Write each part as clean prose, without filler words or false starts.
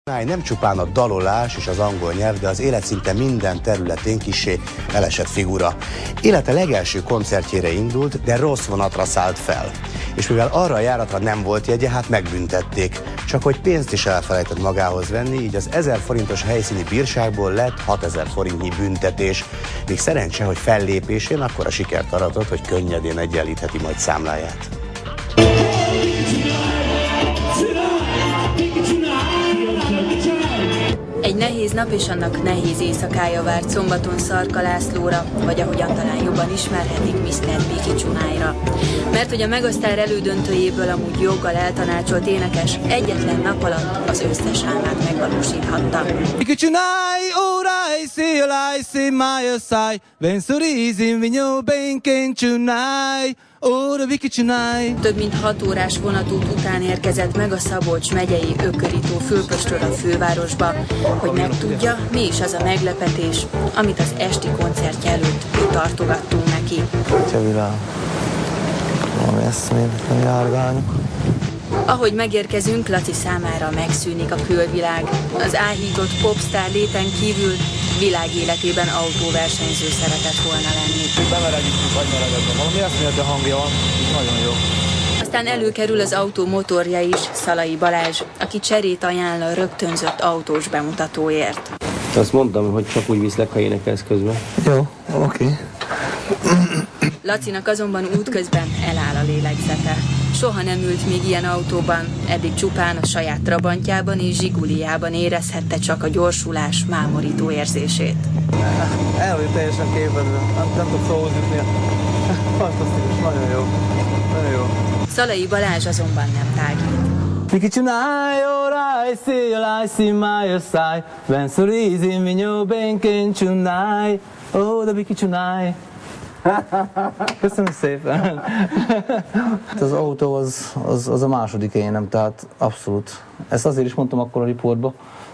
Nem csupán a dalolás és az angol nyelv, de az élet szinte minden területén kissé elesett figura. Élete legelső koncertjére indult, de rossz vonatra szállt fel. És mivel arra a járatra nem volt jegye, hát megbüntették. Csak hogy pénzt is elfelejtett magához venni, így az 1000 forintos helyszíni bírságból lett 6000 forintnyi büntetés. Még szerencse, hogy fellépésén akkora sikert aratott, hogy könnyedén egyenlítheti majd számláját. Egy nehéz nap és annak nehéz éjszakája várt szombaton Szarka Lászlóra, vagy ahogyan talán jobban ismerhetik, Mr. Biki Csunályra. Mert hogy a Megasztár elődöntőjéből amúgy joggal eltanácsolt énekes egyetlen nap alatt az összes álmát megvalósíthatta. Biki Csunály, óráj, szélaj, szémája száj, venszorίζim, vinyó, bénkén Csunály. Több mint 6 órás vonatút után érkezett meg a Szabolcs megyei Ökörító Fülköstről a fővárosba, hogy megtudja, mi is az a meglepetés, amit az esti koncertje előtt tartogattunk neki. Valami eszméletlen járványok. Ahogy megérkezünk, Laci számára megszűnik a külvilág. Az áhított popstar léten kívül világéletében autóversenyző szeretett volna lenni. Bemelegítjük agymelegedben. Valami eszméletlen hangja van, nagyon jó. Aztán előkerül az autó motorja is, Szalai Balázs, aki cserét ajánl a rögtönzött autós bemutatóért. Azt mondtam, hogy csak úgy viszlek, ha énekelsz közben. Jó, oké. Lacinak azonban útközben eláll a lélegzete. Soha nem ült még ilyen autóban, eddig csupán a saját Trabantjában és Zsiguliában érezhette csak a gyorsulás mámorító érzését. El vagyok teljesen képedve, nem tudok szóhoz jutni. Fantasztikus, nagyon jó. Nagyon jó. Szalai Balázs azonban nem tágít. Biki Csunály, óráj, szélaj, szémája száj, venszorίζim, vinyó, bénkén Csunály, ó, de Biki Csunály. Köszönöm szépen. Az autó az a második énem, tehát abszolút. Ezt azért is mondtam akkor a riportba,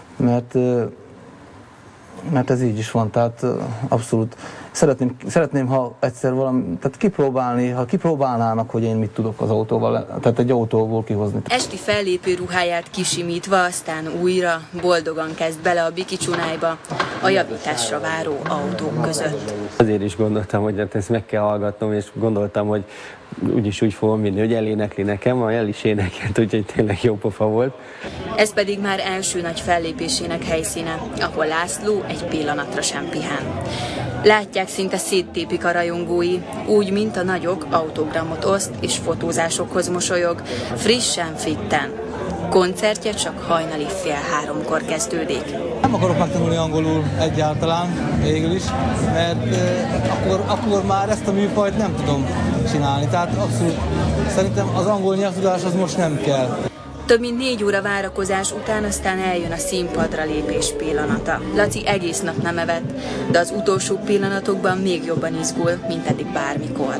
mert ez így is van, tehát abszolút. Szeretném, ha egyszer valami, tehát kipróbálnának, hogy én mit tudok az autóval, tehát egy autóból kihozni. Esti fellépő ruháját kisimítva, aztán újra boldogan kezd bele a Biki Csunályba, a javításra váró autók között. Azért is gondoltam, hogy ezt meg kell hallgatnom, és gondoltam, hogy úgyis úgy fogom vinni, hogy elénekli nekem, el is énekelt, úgyhogy tényleg jó pofa volt. Ez pedig már első nagy fellépésének helyszíne, ahol László egy pillanatra sem pihen. Látják, szinte széttépik a rajongói, úgy, mint a nagyok, autogramot oszt és fotózásokhoz mosolyog, frissen, fitten. Koncertje csak hajnali 2:30-kor kezdődik. Nem akarok megtanulni angolul egyáltalán, végül is, mert akkor már ezt a műfajt nem tudom csinálni. Tehát abszolút szerintem az angol nyelvtudás az most nem kell. Több mint 4 óra várakozás után aztán eljön a színpadra lépés pillanata. Laci egész nap nem evett, de az utolsó pillanatokban még jobban izgul, mint eddig bármikor.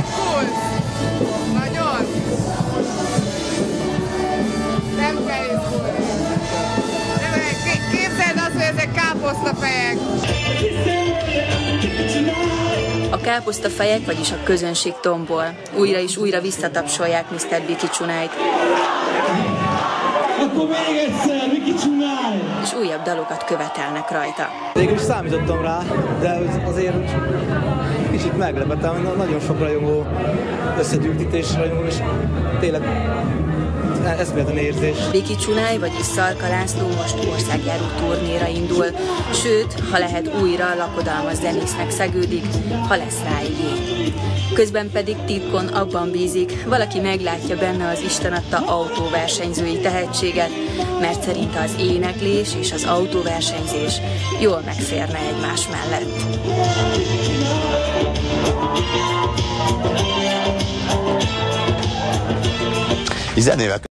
Nagyon! Nem kell izgulni. Képzeld azt, hogy ezek káposztafejek. A káposztafejek, vagyis a közönség tombol. Újra és újra visszatapsolják Mr. Biki Csunályt. Akkor még egyszer, Biki Csunály! És újabb dalokat követelnek rajta. Végül is számítottam rá, de azért kicsit meglepettem, nagyon sok rajongó összegyűlt itt, és rajongó, és tényleg eszméletlen érzés. Biki Csunály, vagyis Szarka László most országjáró turnéra indul, sőt, ha lehet újra lakodalmas zenésznek szegődik, ha lesz rá igény. Közben pedig titkon abban bízik, valaki meglátja benne az Isten adta autóversenyzői tehetséget, mert szerinte az éneklés és az autóversenyzés jól megférne egymás mellett. Zenével